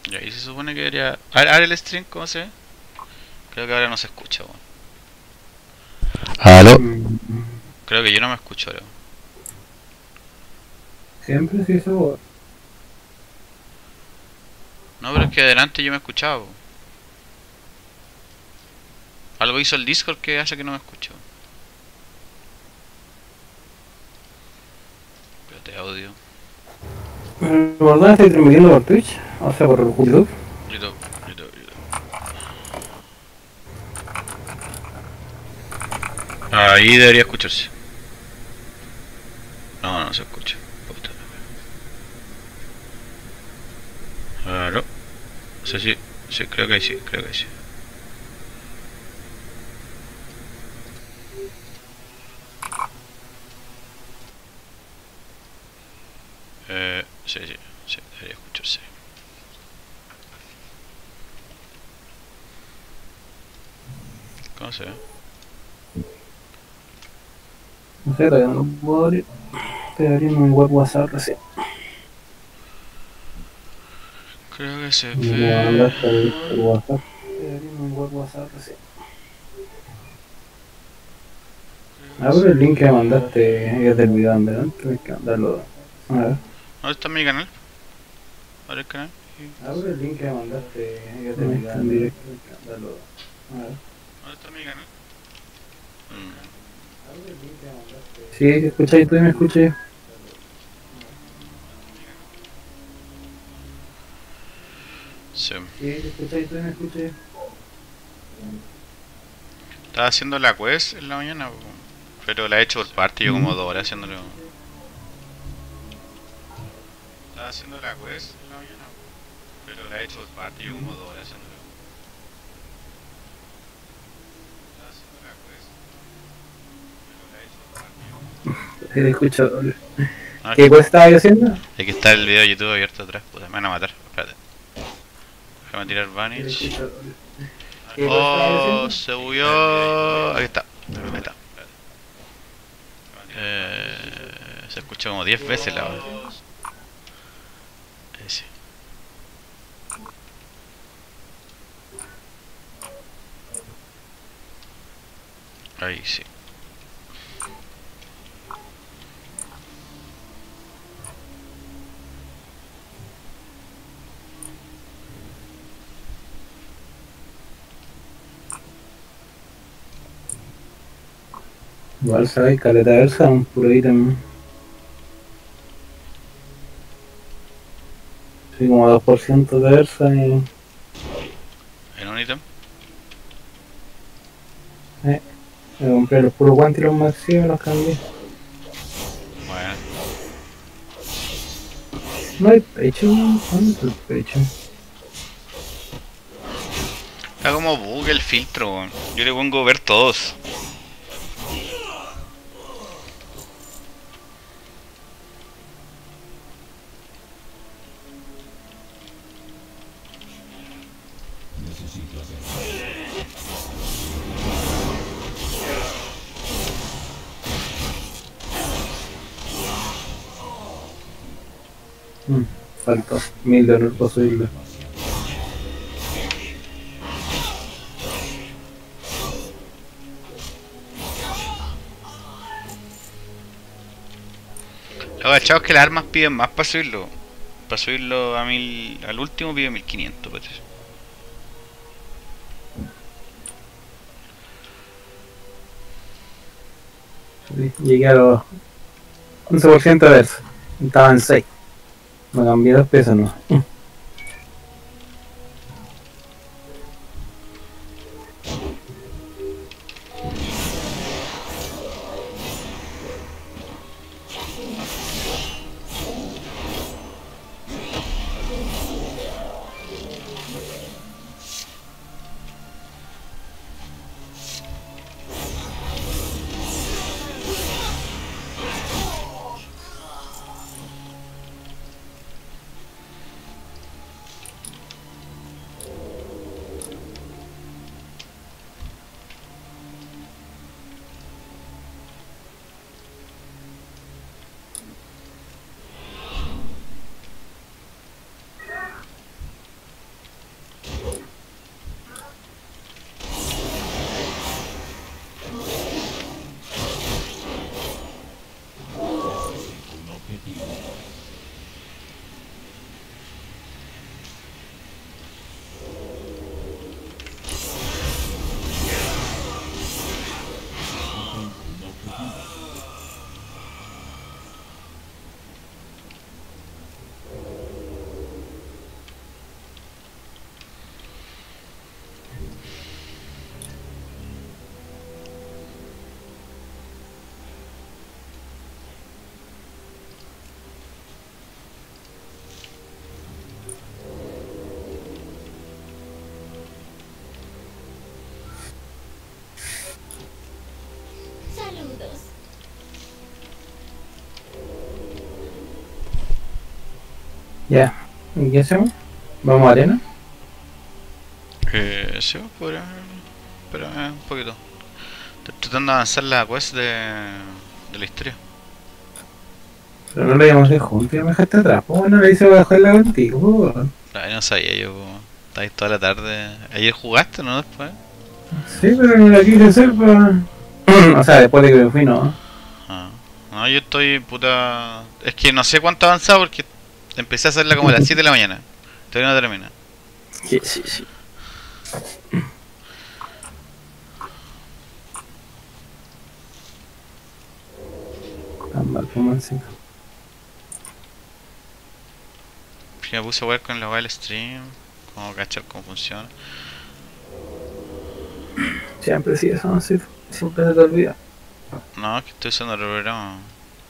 Y ahí se supone que debería... A ver el stream, ¿cómo se ve? Creo que ahora no se escucha, weón. ¿Aló? Mm, Creo que yo no me escucho ahora. Siempre sí se borra. No, pero es que adelante yo me escuchaba, po. Algo hizo el Discord que hace que no me escucho. Espérate, audio. ¿Por dónde estoy transmitiendo por Twitch? O sea, por YouTube. YouTube, YouTube. Ahí debería escucharse. No, no se escucha. Puta. Claro. No sé si... Sí, creo que sí, creo que sí. Sí, sí, sí, debería escucharse. ¿Cómo se ve? No sé, todavía no lo puedo abrir. Estoy abriendo mi web WhatsApp recién. Creo que se Me ve... mandaste el WhatsApp. Estoy abriendo mi web WhatsApp recién. Creo que Ah, pero se el link que me ve... mandaste es del video en delante. Tienes que mandarlo. A ver. ¿Dónde está mi canal? ¿Abre el canal? Ah, pero el link que me mandaste es del video en directo. Tienes que mandarlo. A ver. ¿Dónde está mi canal? Sí, si escucháis tú y me escuché. Sí. Sí, si escucháis tú y me escuché. Estaba haciendo la quest en la mañana, po. Pero la he hecho por parte, yo como 2 horas haciéndolo. Estaba haciendo la quest en la mañana, po. Pero la he hecho por parte, yo como 2 horas haciéndolo. Estaba haciendo la quest, pero la he hecho por parte, yo como 2 horas. Sí, te escucho. No, ¿Qué cosa estaba yo haciendo? hay que estar el video de YouTube abierto atrás, puta, me van a matar. Espérate. Déjame tirar Sí, te Vanish. escucho. ¿Qué cosa estaba yo Oh, haciendo? se bugueó. Aquí está. Ahí está. Se escuchó como 10 veces la voz. Sí. Ahí sí. Igual sabéis, caleta de versa, un puro ítem. Sí, como 2% de versa y. ¿En un ítem? Eh, me compré los puros guantes y los maxi y me los cambié. Bueno. No hay pecho, ¿dónde está el pecho? Está como bug el filtro, weón. Yo le pongo ver todos. Mm, faltó 1000 de para subirlo. Lo agachado es que las armas piden más para subirlo. Para subirlo a 1000. Al último pide 1500, parece. Sí, llegué a los 11% de versa. Estaba en 6. Me cambié 2 pesos, ¿no? Ya. ¿Y qué hacemos? ¿Vamos a arena? Sí, podría. Espérame un poquito. Estoy tratando de avanzar la quest de la historia. Pero no lo íbamos a hacer juntos, ya me dejaste atrás. Pues bueno, le hice bajarla contigo, pues, weón. Ay, no sabía yo, po. Estaba ahí toda la tarde. ¿Ayer jugaste, no? Después. Sí, pero no la quise hacer, pues. O sea, después de que me fui, no. Ah. No, yo estoy puta. Es que no sé cuánto he avanzado porque empecé a hacerla como a las 7 de la mañana. Todavía no termina. Sí, sí, sí. Tan mal como encima. Porque me puse a jugar con la web del stream. Como cachar cómo funciona. Siempre sí, eso no sé. Siempre se te olvida. No, es que estoy usando el programa.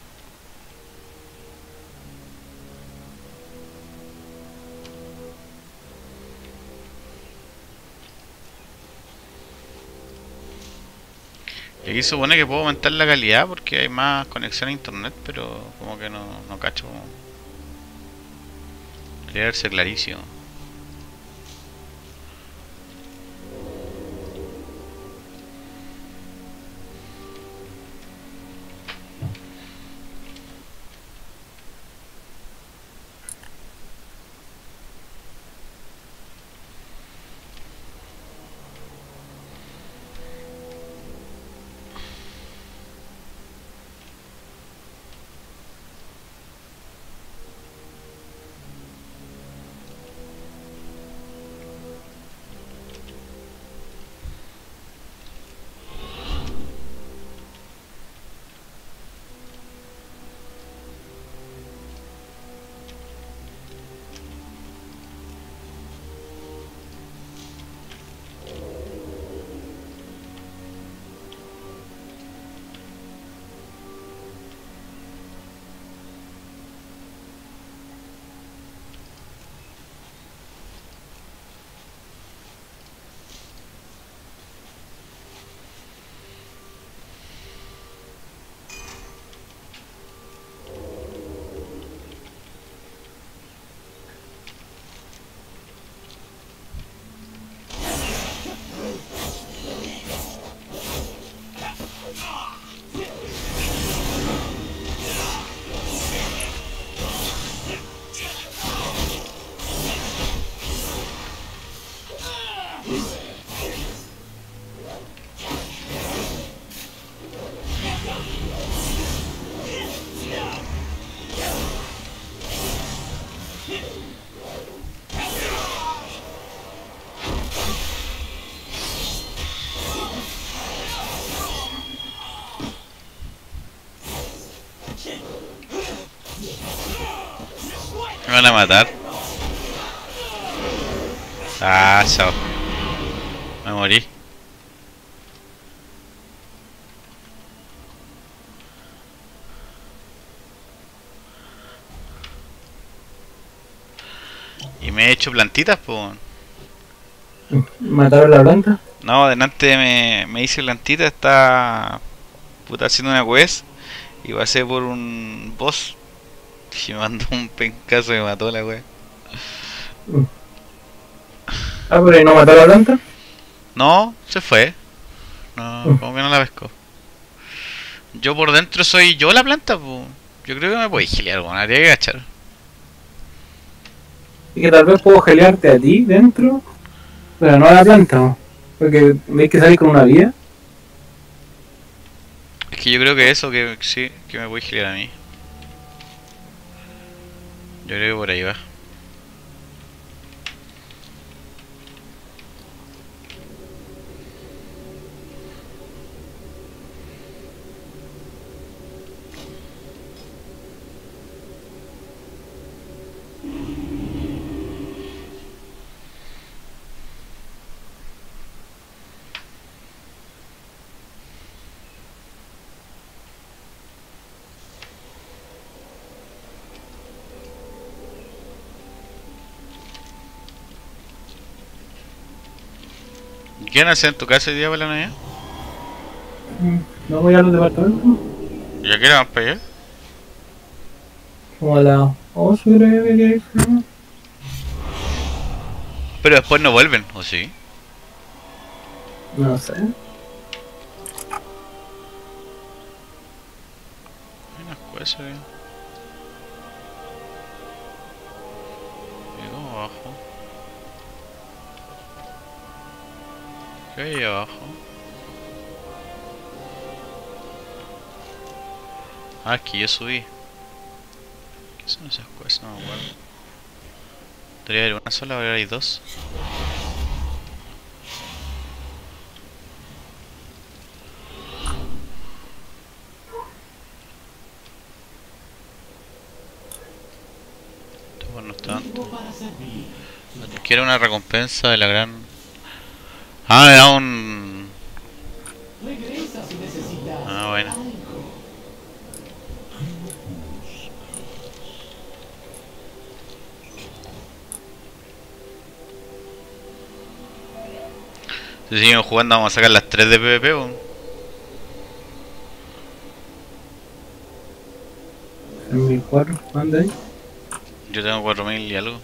Y aquí supone que puedo aumentar la calidad porque hay más conexión a internet, pero como que no cacho. Quería verse clarísimo. Me van a matar. Ah, chao. Me morí. Y me he hecho plantitas, pues. ¿Mataron la planta? No, adelante me hice plantita, está puta haciendo una quest y pasé por un boss y me mandó un pencazo y me mató la wea. Ah, pero ¿y no mataron la planta? No, se fue. No, como que no la pescó. Yo por dentro soy yo la planta, pues. Yo creo que me puedo gilear, bueno, habría que agachar. Y que tal vez puedo gelearte a ti dentro, pero no a la planta, ¿no? Porque ves que salir con una vida. Es que yo creo que eso, que sí, que me puede gilear a mí. Yo creo que por ahí va. ¿Qué van a hacer en tu casa hoy día para la Navidad? No voy a los departamentos. ¿Ya que vamos para allá? Como la 8 creo que es, ¿no? Pero después no vuelven, ¿o sí? No sé. Hay unas cosas, ¿Y cómo abajo? ¿Qué hay abajo? Ah, aquí yo subí. ¿Qué son esas cosas? No me acuerdo. Debería haber una sola, ahora hay dos. Estos no están. Quiero una recompensa de la gran. Ah, era un. Ah, bueno. Si seguimos jugando, vamos a sacar las 3 de PvP. En mi cuadro, ¿dónde hay? Yo tengo 4000 y algo.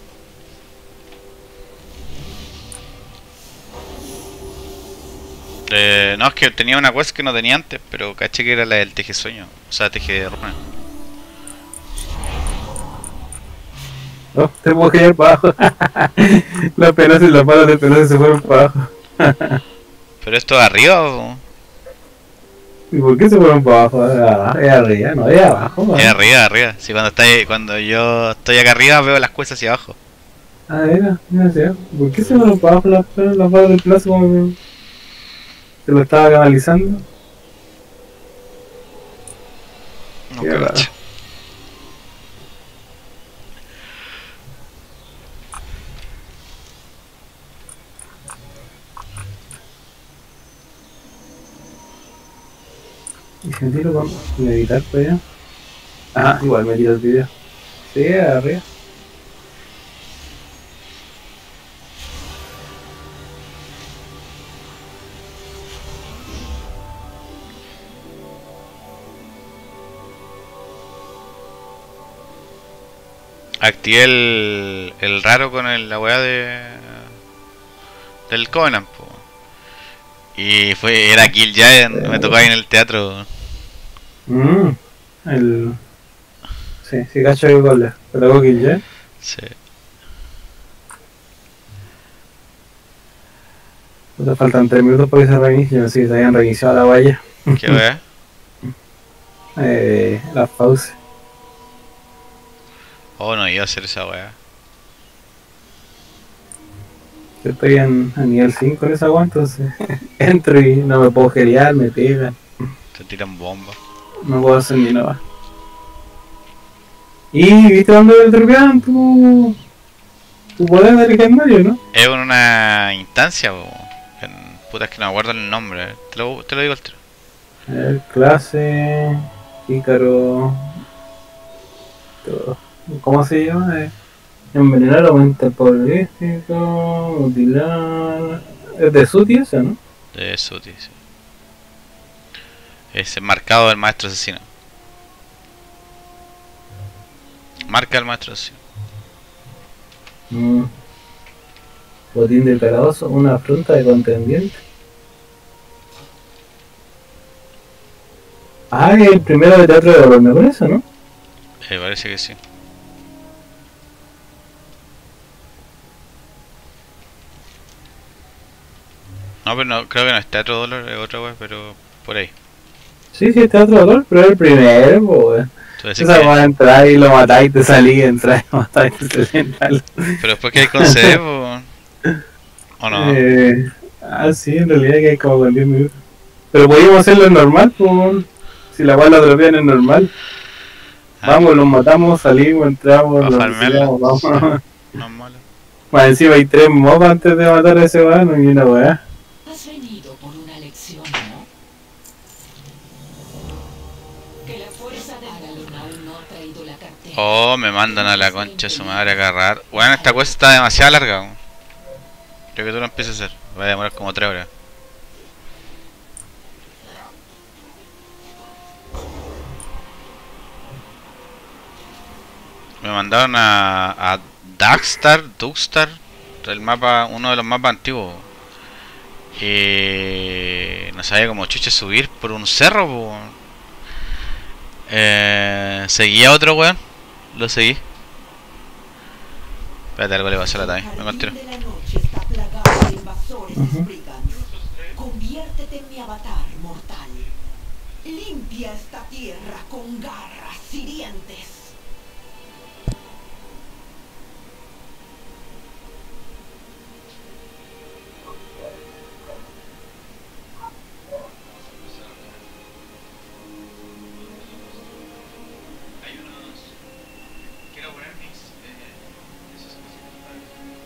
No, es que tenía una quest que no tenía antes, pero caché que era la del teje sueño. O sea, teje de runa. No, te puedo caer para abajo. Las penas y las patas de penas se fueron para abajo. ¿Pero esto de arriba o...? ¿Y por qué se fueron para abajo? Ah, es arriba, no es abajo. Es ¿No? arriba, arriba. Sí, cuando yo estoy acá arriba veo las quests hacia abajo. Ah, mira, sí. ¿Por qué se fueron para abajo las penas, las patas del penas como que se lo estaba canalizando? No Qué raro. cacho. ¿Y si me tiro con meditar para allá? Ah, igual me tiro el video. Sí, arriba. Activé el raro con la weá del Covenant, po. Y era Kill Giant, me tocó ahí en el teatro. Mmm, el... Sí, sí, cacho que gol. Pero hago kill ya. Sí. Te faltan 3 minutos para que se reinicie. No sé si se habían reiniciado la valla. ¿Qué weá? La pausa. Oh, no iba a hacer esa weá. Yo estoy a nivel 5 en esa agua, entonces entro y no me puedo geriar, me pegan. Te tiran bombas. No puedo hacer ni nada. ¿Y viste dónde te dropean tu poder de legendario, no? Es una instancia, po. Puta, es que no me acuerdo el nombre. Te lo digo al tiro. Clase, Ícaro, todo. ¿Cómo se llama? Envenenar, aumenta el poder holístico, mutilar. Es de Suti eso, ¿no? De Suti, sí. Es marcado del maestro asesino. Marca el maestro asesino. Mm. Botín del calabozo, una afronta de contendiente. Ah, es el primero de teatro de dolor, me parece, ¿no? Parece que sí. No, pero no, creo que no es Teatro Dolor, es otra web, pero por ahí. Sí, sí, es teatro de dolor, pero es el primero, pues. Entonces, Esa va a entrar y lo matáis y te salís, entrar y matáis y te salís. pero después que hay con CD, ¿o no? Sí, en realidad que hay como con 10 minutos. Pero podíamos hacerlo en normal, pues. Si la bala dropean es normal. Vamos, los matamos, salimos, entramos, Para los farmearla. retiramos, vamos. No es malo. Más encima hay 3 mobs antes de matar a ese vano y una weá. Has venido por una lección, ¿no? Que la fuerza de Agalon aún no ha traído la cartera. Oh, me mandan a la concha de su madre a agarrar. Bueno, esta cosa está demasiado larga. Creo que tú lo empieces a hacer. Va a demorar como 3 horas. Me mandaron a Duckstar, el mapa, uno de los mapas antiguos. No sabía cómo chucha subir por un cerro, po. Seguí a otro weón, lo seguí. Espérate, algo le pasó a la Tami, me El tiro. jardín de la noche está plagado de invasores Ujú. Spriggans. Conviértete en mi avatar mortal. Limpia esta tierra con garras hirientes. Quiero poner mis esas cositas.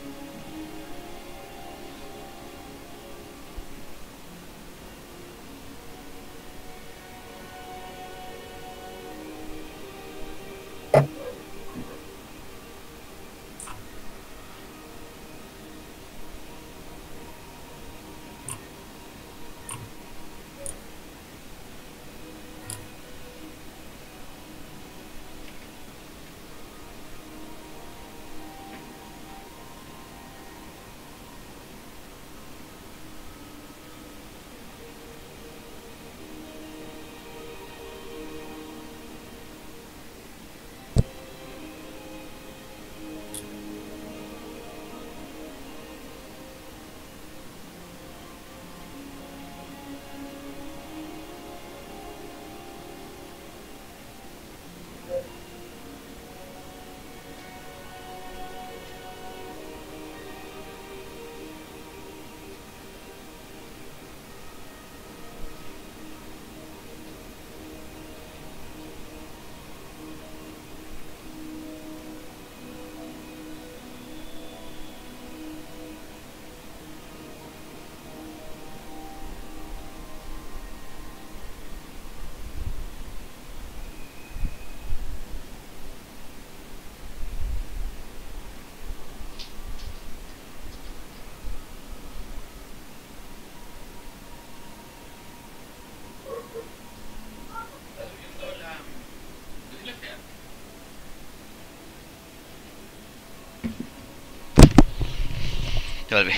Ya volví.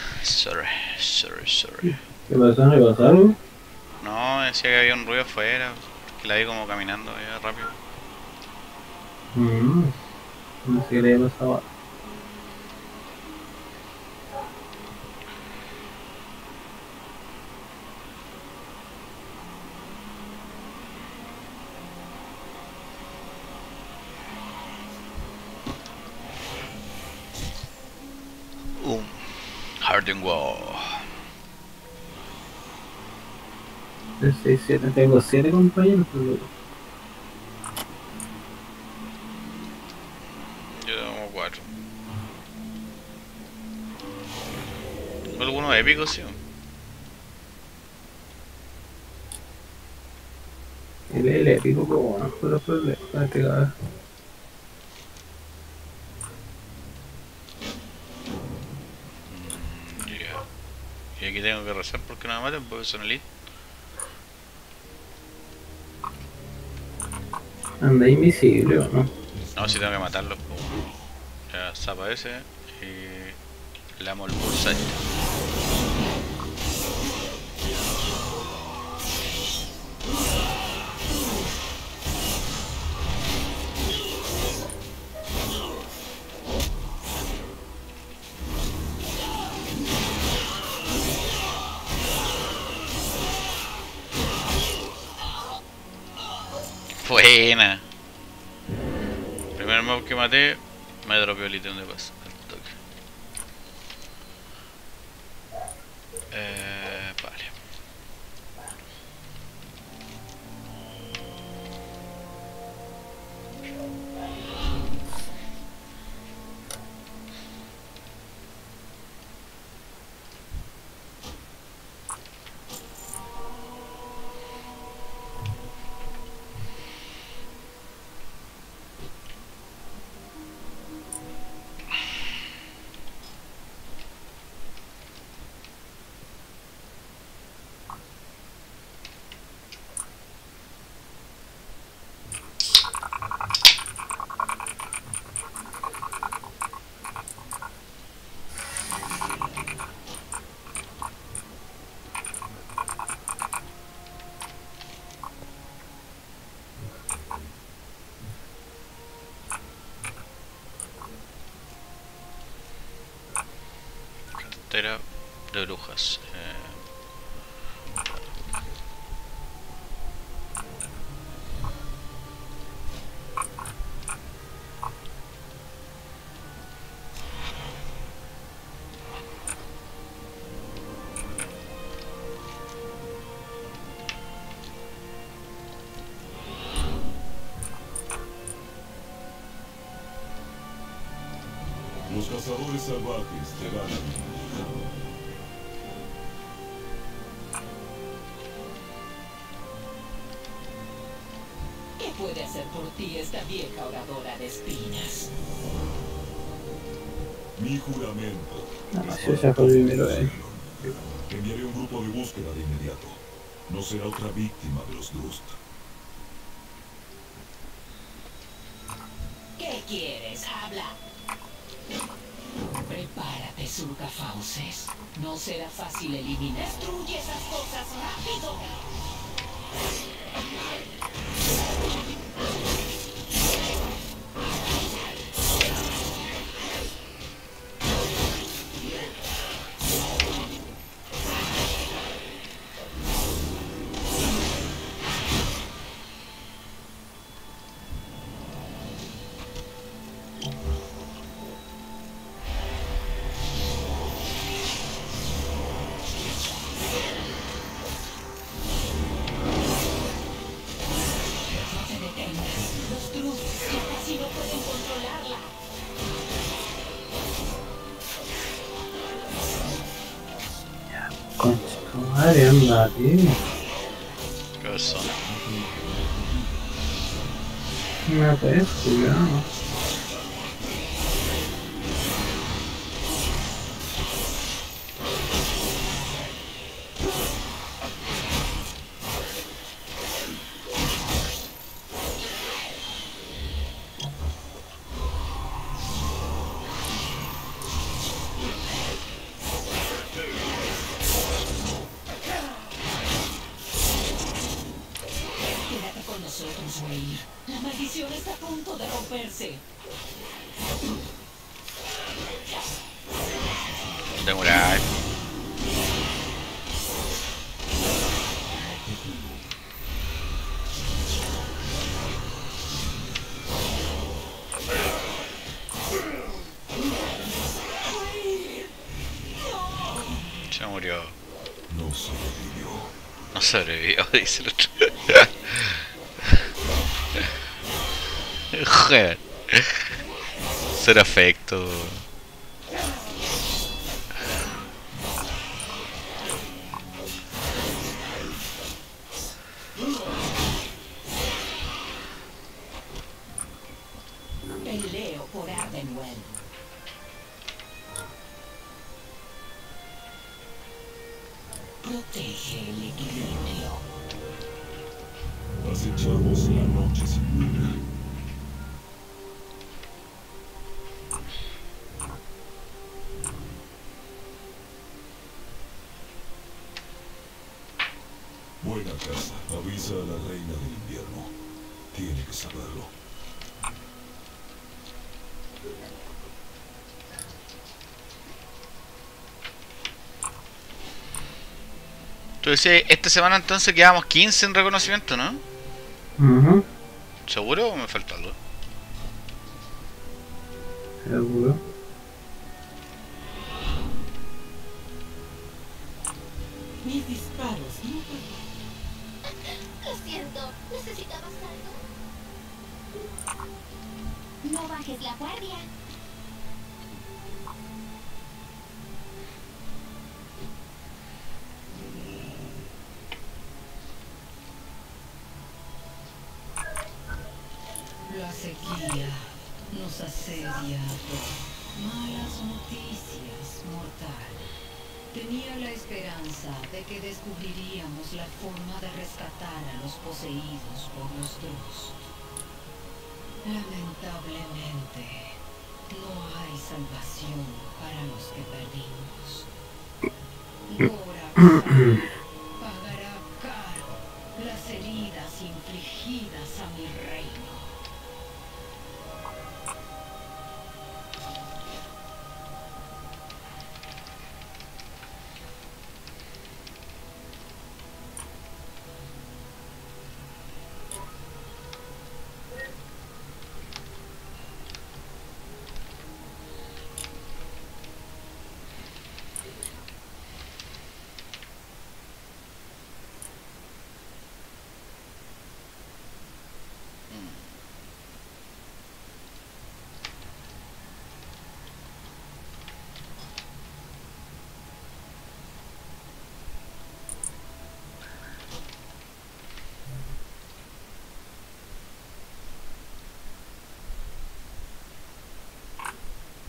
Sorry. ¿Qué pasó? ¿Me pasó algo? No, decía que había un ruido afuera, que la vi como caminando ya rápido. No sé qué le había pasado. Harden Wall. 6, 7, tengo 7 compañeros. Yo tengo 4. Algunos épicos, sí. El épico, pero bueno, con los problemas con este cabrón. Ya. Y aquí tengo que rezar porque no me maten porque son elite. Anda invisible, ¿o no? No, si tengo que matarlos, pues. Ya desaparece y le amo el pulsar. Buena. Primer mob que maté, me dropeó el ítem de paz. Al toque. Vale. Pantera de brujas. Los cazadores salvajes llegaron. ¿Qué puede hacer por ti esta vieja oradora de espinas? Mi juramento. Yo ya fue primero, Enviaré un grupo de búsqueda de inmediato. No será otra víctima de los Dust. ¿Qué quieres? Habla. Prepárate, surcafauces. No será fácil eliminar. ¡Destruye esas cosas rápido! Los Drus ya casi no pueden controlarla. Concha tu madre, anda, tío. ¿Qué pasó? Me parece, no. Quédate con nosotros, Wayne. La maldición está a punto de romperse. Demorar. Se murió. No sobrevivió. No sobrevivió, dice el otro. Joder. Ser afecto. Peleo por Ardenwell. Protege el equilibrio. Acechamos la noche sin luna. Buena casa. Avisa a la reina del invierno. Tiene que saberlo. Tú decías, esta semana entonces quedamos 15 en reconocimiento, ¿no? ¿Seguro o me falta algo? Seguro. Mis disparos no. Lo siento, ¿necesitabas algo? No bajes la guardia. La sequía nos asedia a todos. Malas noticias, mortal. Tenía la esperanza de que descubriríamos la forma de rescatar a los poseídos por los Drus. Lamentablemente, no hay salvación para los que perdimos. Gorax pagará caro las heridas infligidas a mi rey.